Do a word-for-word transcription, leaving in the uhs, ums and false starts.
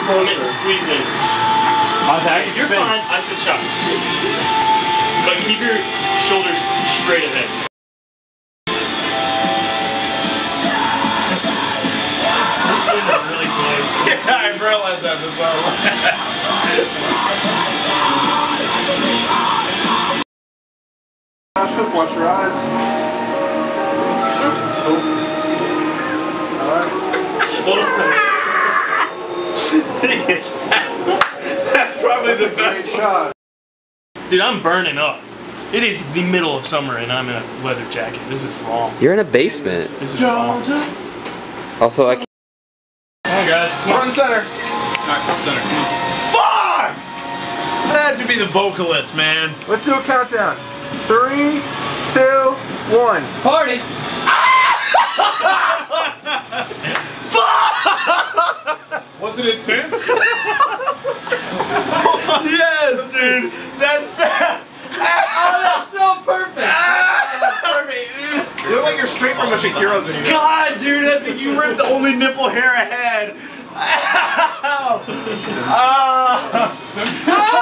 closer. Squeeze in. I was actually You're spin. fine. I said shots. But keep your shoulders straight ahead. You're sitting there really close. Yeah, I realized that as well. Watch your eyes. Alright. That's probably the best shot. Dude, I'm burning up. It is the middle of summer and I'm in a leather jacket. This is wrong. You're in a basement. This is wrong. Also, I can't. Come on, guys. Come Front on. center. Alright, front center. Come on. Fuck! That had to be the vocalist, man. Let's do a countdown. Three, two, one. Party! Was it intense? Yes, dude. That's. Oh, that's so perfect! That's perfect. You look like you're straight from a Shakira video. God, dude, I think you ripped the only nipple hair I had. Ow! Ah!